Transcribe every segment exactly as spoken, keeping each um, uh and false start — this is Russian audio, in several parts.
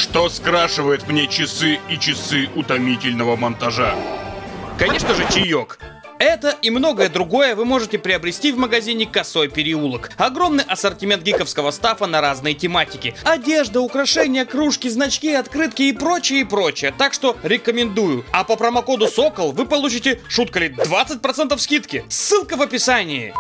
что скрашивает мне часы и часы утомительного монтажа. Конечно же, чаек. Это и многое другое вы можете приобрести в магазине «Косой переулок». Огромный ассортимент гиковского стафа на разные тематики. Одежда, украшения, кружки, значки, открытки и прочее, и прочее. Так что рекомендую. А по промокоду «Сокол» вы получите, шутка ли, двадцать процентов скидки. Ссылка в описании.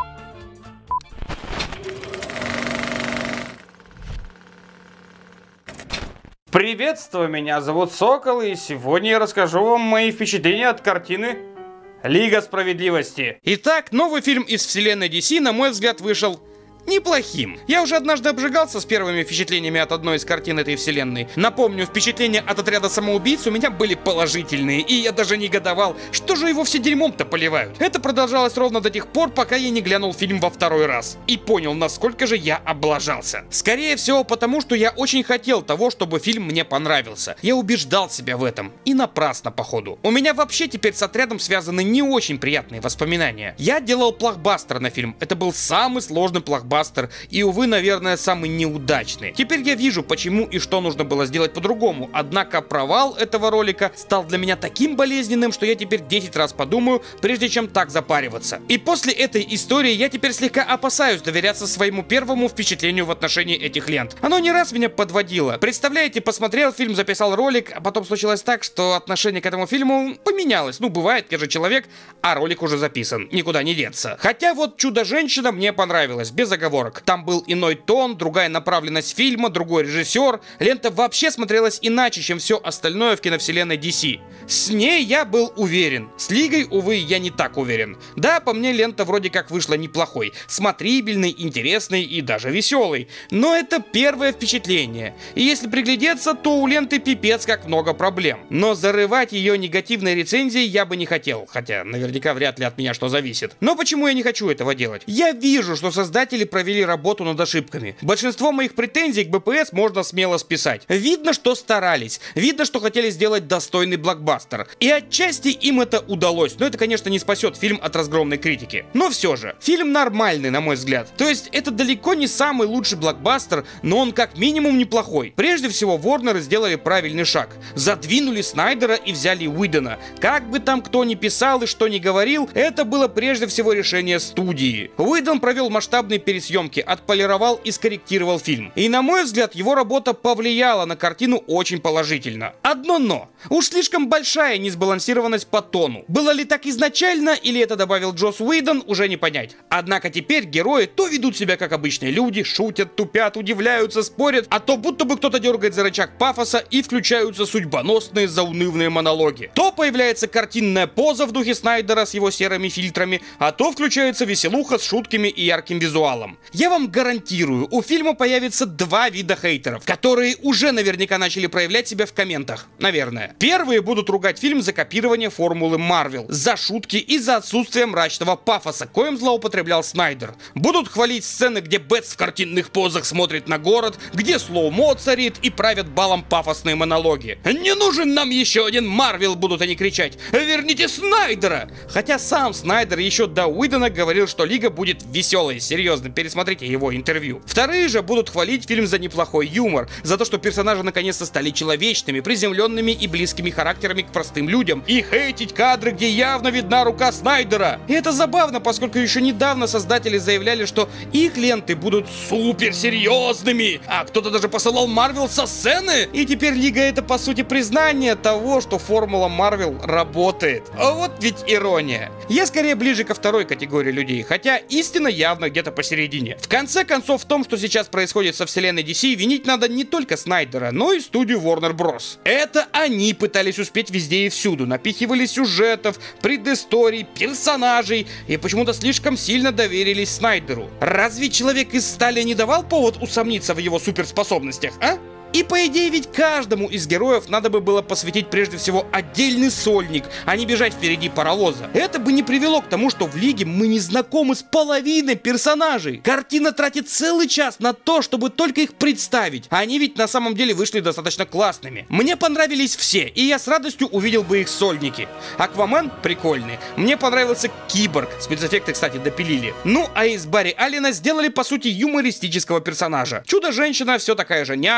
Приветствую, меня зовут Сокол, и сегодня я расскажу вам мои впечатления от картины «Лига справедливости». Итак, новый фильм из вселенной ди си, на мой взгляд, вышел неплохим. Я уже однажды обжигался с первыми впечатлениями от одной из картин этой вселенной. Напомню, впечатления от «Отряда самоубийц» у меня были положительные, и я даже негодовал, что же его все дерьмом-то поливают. Это продолжалось ровно до тех пор, пока я не глянул фильм во второй раз и понял, насколько же я облажался. Скорее всего, потому что я очень хотел того, чтобы фильм мне понравился. Я убеждал себя в этом. И напрасно, походу. У меня вообще теперь с «Отрядом» связаны не очень приятные воспоминания. Я делал плохбастер на фильм. Это был самый сложный плохбастер. И, увы, наверное, самый неудачный. Теперь я вижу, почему и что нужно было сделать по-другому. Однако провал этого ролика стал для меня таким болезненным, что я теперь десять раз подумаю, прежде чем так запариваться. И после этой истории я теперь слегка опасаюсь доверяться своему первому впечатлению в отношении этих лент. Оно не раз меня подводило. Представляете, посмотрел фильм, записал ролик, а потом случилось так, что отношение к этому фильму поменялось. Ну, бывает, я же человек, а ролик уже записан. Никуда не деться. Хотя вот «Чудо-женщина» мне понравилось, без оговорок. Там был иной тон, другая направленность фильма, другой режиссер. Лента вообще смотрелась иначе, чем все остальное в киновселенной ди си. С ней я был уверен. С Лигой, увы, я не так уверен. Да, по мне лента вроде как вышла неплохой, смотрибельной, интересной и даже веселой. Но это первое впечатление. И если приглядеться, то у ленты пипец как много проблем. Но зарывать ее негативной рецензией я бы не хотел. Хотя наверняка вряд ли от меня что зависит. Но почему я не хочу этого делать? Я вижу, что создатели провели работу над ошибками. Большинство моих претензий к бэ пэ эс можно смело списать. Видно, что старались. Видно, что хотели сделать достойный блокбастер. И отчасти им это удалось. Но это, конечно, не спасет фильм от разгромной критики. Но все же, фильм нормальный, на мой взгляд. То есть, это далеко не самый лучший блокбастер, но он как минимум неплохой. Прежде всего, Warner сделали правильный шаг. Задвинули Снайдера и взяли Уидона. Как бы там кто ни писал и что ни говорил, это было прежде всего решение студии. Уидон провел масштабный пересъемки, отполировал и скорректировал фильм. И на мой взгляд, его работа повлияла на картину очень положительно. Одно но. Уж слишком большая несбалансированность по тону. Было ли так изначально, или это добавил Джосс Уидон, уже не понять. Однако теперь герои то ведут себя как обычные люди, шутят, тупят, удивляются, спорят, а то будто бы кто-то дергает за рычаг пафоса и включаются судьбоносные заунывные монологи. То появляется картинная поза в духе Снайдера с его серыми фильтрами, а то включается веселуха с шутками и ярким визуалом. Я вам гарантирую, у фильма появится два вида хейтеров, которые уже наверняка начали проявлять себя в комментах. Наверное. Первые будут ругать фильм за копирование формулы Марвел, за шутки и за отсутствие мрачного пафоса, коим злоупотреблял Снайдер. Будут хвалить сцены, где Бэтс в картинных позах смотрит на город, где слоумо царит и правят балом пафосные монологи. «Не нужен нам еще один Марвел!» будут они кричать. «Верните Снайдера!» Хотя сам Снайдер еще до Уидона говорил, что Лига будет веселой, серьезно, пересмотрите его интервью. Вторые же будут хвалить фильм за неплохой юмор, за то, что персонажи наконец-то стали человечными, приземленными и близкими характерами к простым людям, и хейтить кадры, где явно видна рука Снайдера. И это забавно, поскольку еще недавно создатели заявляли, что их ленты будут супер серьезными, а кто-то даже посылал Марвел со сцены. И теперь Лига — это по сути признание того, что формула Марвел работает. А вот ведь ирония. Я скорее ближе ко второй категории людей, хотя истина явно где-то посередине. В конце концов, в том, что сейчас происходит со вселенной ди си, винить надо не только Снайдера, но и студию Warner Bros. Это они пытались успеть везде и всюду, напихивали сюжетов, предысторий, персонажей и почему-то слишком сильно доверились Снайдеру. Разве Человек из стали не давал повод усомниться в его суперспособностях, а? И по идее ведь каждому из героев надо бы было посвятить прежде всего отдельный сольник, а не бежать впереди паровоза. Это бы не привело к тому, что в Лиге мы не знакомы с половиной персонажей. Картина тратит целый час на то, чтобы только их представить. А они ведь на самом деле вышли достаточно классными. Мне понравились все, и я с радостью увидел бы их сольники. Аквамен прикольный. Мне понравился Киборг. Спецэффекты, кстати, допилили. Ну, а из Барри Аллена сделали по сути юмористического персонажа. Чудо-женщина все такая же няша.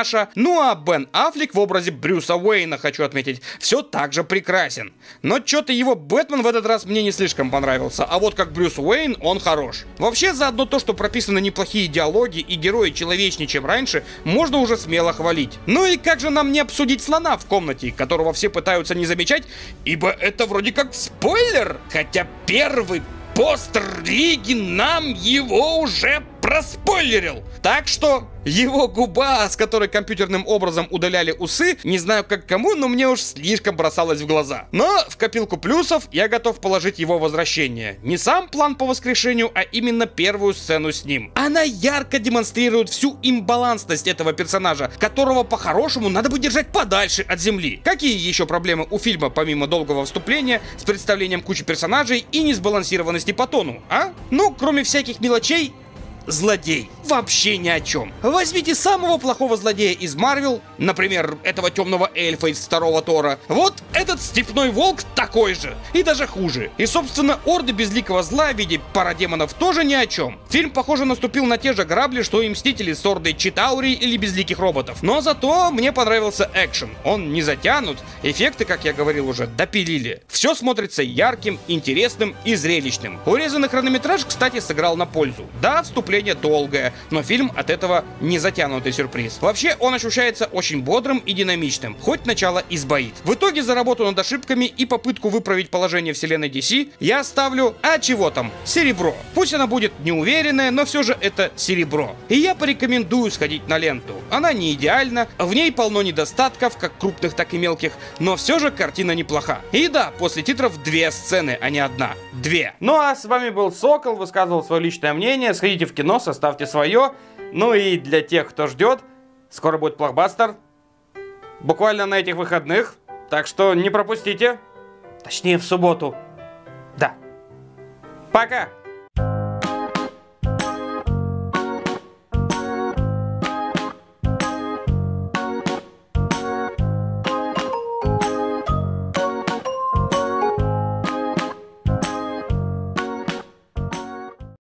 Ну а Бен Аффлек в образе Брюса Уэйна, хочу отметить, все так же прекрасен. Но что-то его Бэтмен в этот раз мне не слишком понравился, а вот как Брюс Уэйн он хорош. Вообще за одно то, что прописаны неплохие диалоги и герои человечнее, чем раньше, можно уже смело хвалить. Ну и как же нам не обсудить слона в комнате, которого все пытаются не замечать, ибо это вроде как спойлер, хотя первый постер Лиги нам его уже проспойлерил. Так что его губа, с которой компьютерным образом удаляли усы, не знаю как кому, но мне уж слишком бросалось в глаза. Но в копилку плюсов я готов положить его возвращение. Не сам план по воскрешению, а именно первую сцену с ним. Она ярко демонстрирует всю имбалансность этого персонажа, которого по-хорошему надо бы держать подальше от земли. Какие еще проблемы у фильма, помимо долгого вступления, с представлением кучи персонажей и несбалансированности по тону, а? Ну, кроме всяких мелочей, злодей. Вообще ни о чем. Возьмите самого плохого злодея из Марвел, например, этого темного эльфа из второго Тора. Вот этот степной волк такой же. И даже хуже. И, собственно, орды безликого зла в виде парадемонов тоже ни о чем. Фильм, похоже, наступил на те же грабли, что и Мстители с ордой Читаури или безликих роботов. Но зато мне понравился экшен. Он не затянут. Эффекты, как я говорил уже, допилили. Все смотрится ярким, интересным и зрелищным. Урезанный хронометраж, кстати, сыграл на пользу. Да, вступление долгое, но фильм от этого не затянутый сюрприз. Вообще, он ощущается очень бодрым и динамичным, хоть начало и сбоит. В итоге за работу над ошибками и попытку выправить положение вселенной ди си я ставлю, а чего там, серебро. Пусть она будет неуверенная, но все же это серебро. И я порекомендую сходить на ленту. Она не идеальна, в ней полно недостатков, как крупных, так и мелких, но все же картина неплоха. И да, после титров две сцены, а не одна. Две. Ну а с вами был Сокол, высказывал свое личное мнение. Сходите в кино, составьте свое. Ну и для тех, кто ждет, скоро будет блокбастер. Буквально на этих выходных. Так что не пропустите. Точнее, в субботу. Да. Пока.